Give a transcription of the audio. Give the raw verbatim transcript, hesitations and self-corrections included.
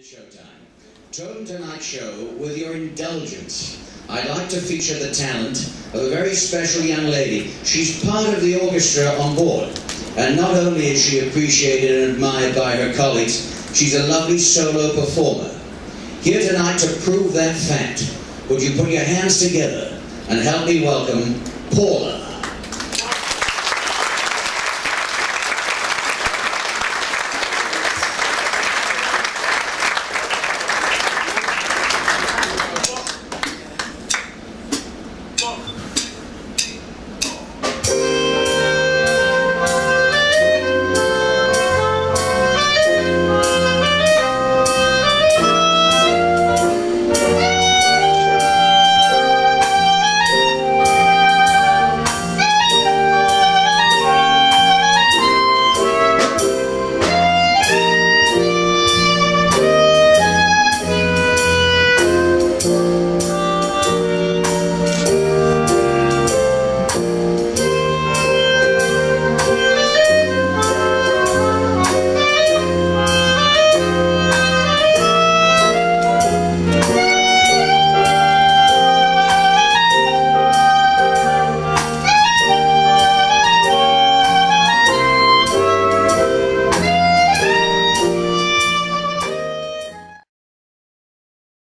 It's showtime. To open tonight's show, with your indulgence, I'd like to feature the talent of a very special young lady. She's part of the orchestra on board, and not only is she appreciated and admired by her colleagues, she's a lovely solo performer. Here tonight to prove that fact, would you put your hands together and help me welcome Paula.